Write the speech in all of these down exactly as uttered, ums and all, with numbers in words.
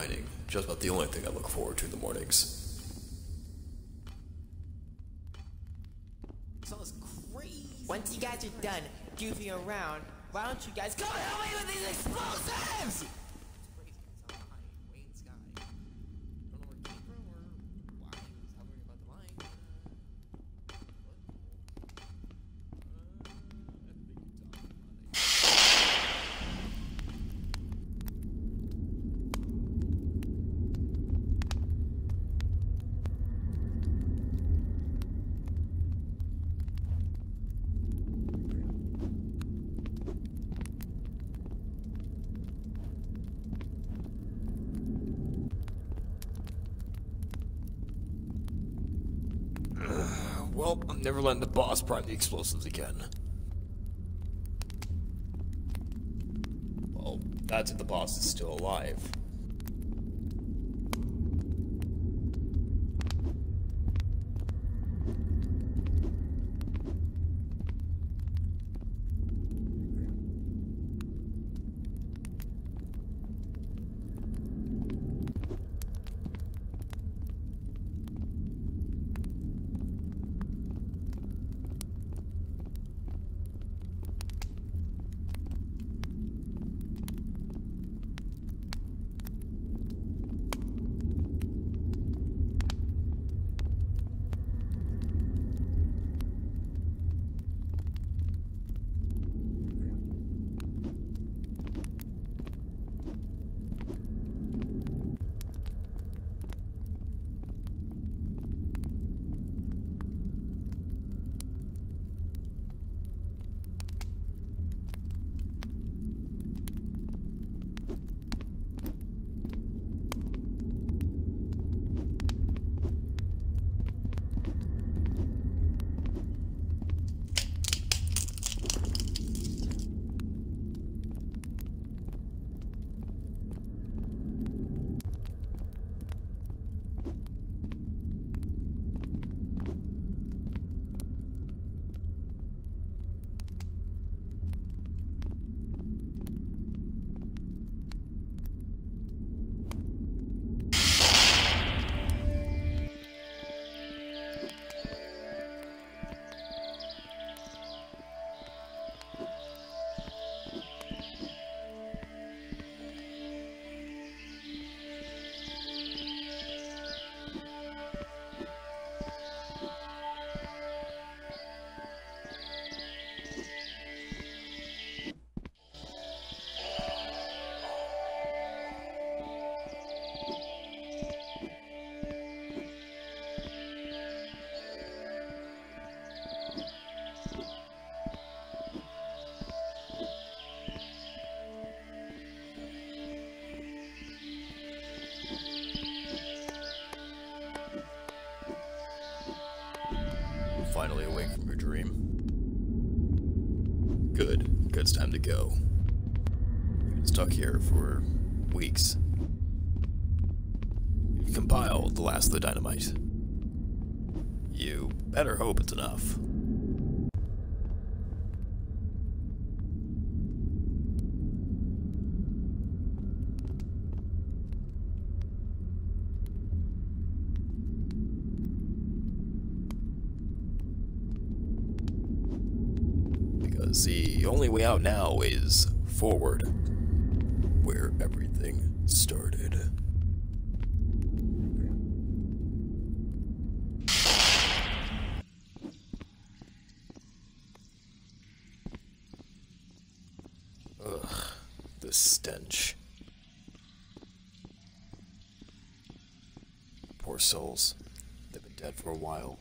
mining. Just about the only thing I look forward to in the mornings. Sounds crazy. Once you guys are done goofing around, why don't you guys come help me with these explosives? Well, I'm never letting the boss prime the explosives again. Well, that's if the boss is still alive. Finally awake from your dream. Good, because it's time to go. You've been stuck here for weeks. You've compiled the last of the dynamite. You better hope it's enough. The only way out now is forward, where everything started. Ugh, the stench. Poor souls. They've been dead for a while.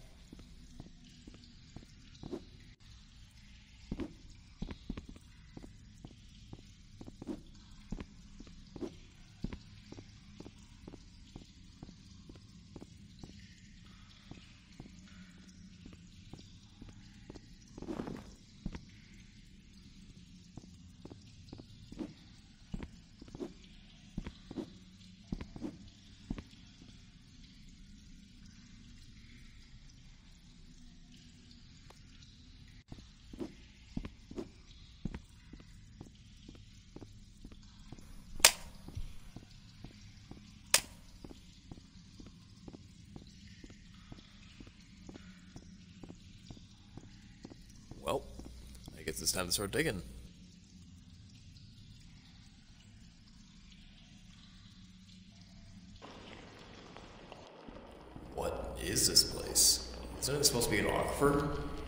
guess it's time to start digging. What is this place? Isn't it supposed to be an Oxford?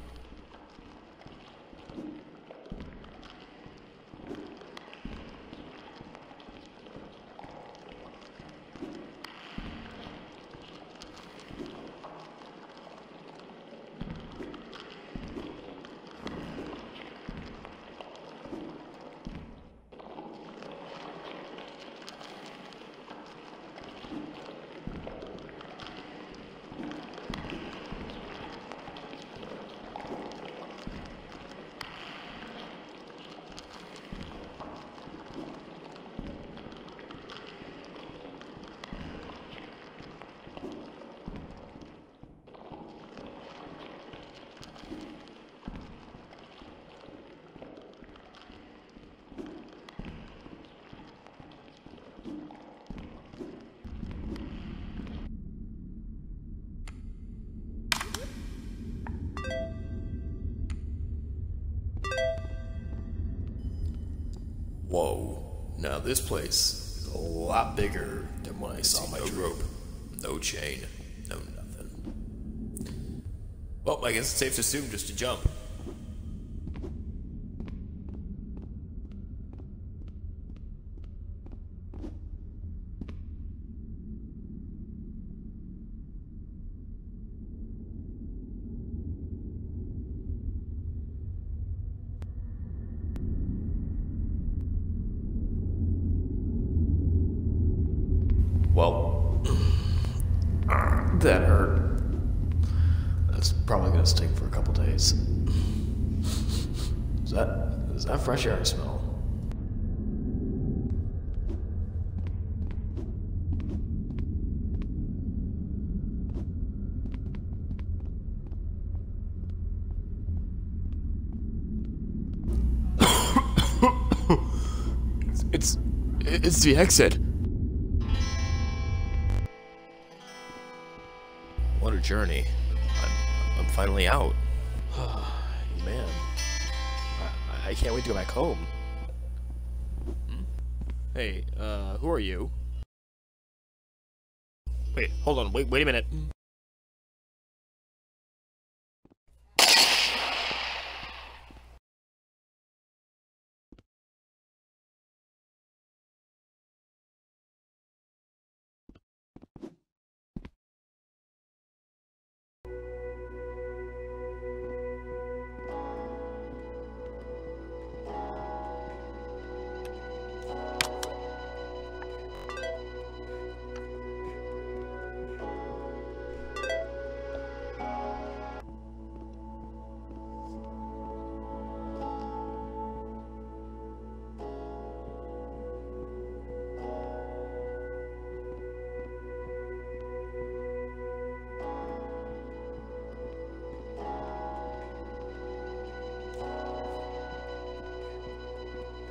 Whoa, now this place is a lot bigger than when I saw my rope. No chain, no nothing. Well, I guess it's safe to assume just to jump. Well, that hurt. That's probably gonna sting for a couple days. Is that is that fresh air I smell? it's it's the exit. What a journey. I'm, I'm finally out. Man, I, I can't wait to go back home. Hmm? Hey, uh, who are you? Wait, hold on, wait, wait a minute.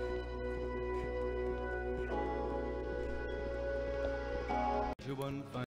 Everyone